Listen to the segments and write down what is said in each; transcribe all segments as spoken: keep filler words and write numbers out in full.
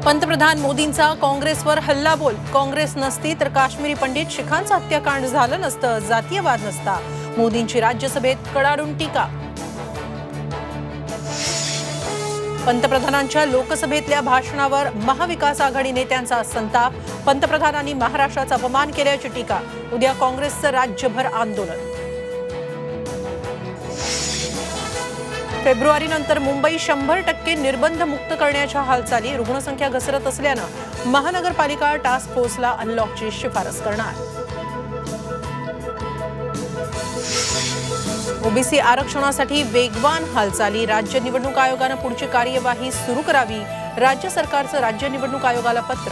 पंतप्रधान मोदींचा काँग्रेसवर हल्लाबोल. काँग्रेस नसती तर काश्मीरी पंडित शिखांचं हत्याकांड झालं नसतं, जातीयवाद नसता. मोदींची राज्यसभेत कडाडून टीका. पंतप्रधानांच्या लोकसभेतल्या भाषणावर महाविकास आघाडी नेत्यांचा संताप. पंतप्रधानांनी महाराष्ट्राचा अपमान केल्याची टीका. उद्या काँग्रेसचं राज्यभर आंदोलन. फेब्रुवारीनंतर मुंबई शंभर टक्के निर्बंध मुक्त करण्याच्या हालचाली. रुग्णसंख्या घसरत असल्यानं महानगरपालिका टास्क फोर्सला अनलॉकची शिफारस करणार. ओबीसी आरक्षणासाठी वेगवान हालचाली. राज्य निवडणूक आयोगानं पुढची कार्यवाही सुरू करावी. राज्य सरकारचं राज्य निवडणूक आयोगाला पत्र.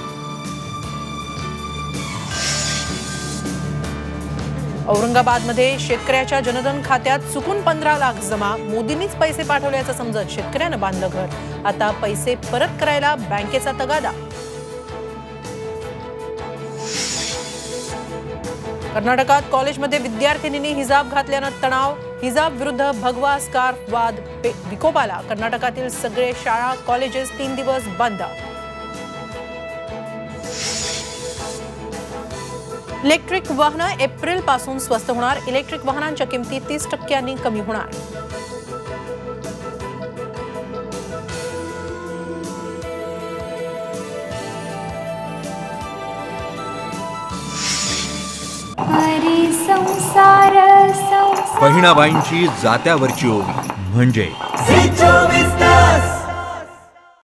औरंगाबादमध्ये शेतकऱ्याच्या जनधन खात्यात चुकून पंधरा लाख जमा. मोदींनीच पैसे पाठवल्याचं समजत शेतकऱ्यानं बांधलं घर. आता पैसे परत करायला बँकेचा तगादा. कर्नाटकात कॉलेजमध्ये विद्यार्थिनींनी हिजाब घातल्यानं तणाव. हिजाब विरुद्ध भगवा स्कार्फ वाद विकोपाला. कर्नाटकातील सगळे शाळा कॉलेजेस तीन दिवस बंद. इलेक्ट्रिक वाहनं एप्रिल पासून स्वस्त होणार. इलेक्ट्रिक वाहनांच्या किमती तीस टक्क्यांनी कमी होणार. बहिणाबाईंची जात्यावरची ओवी म्हणजे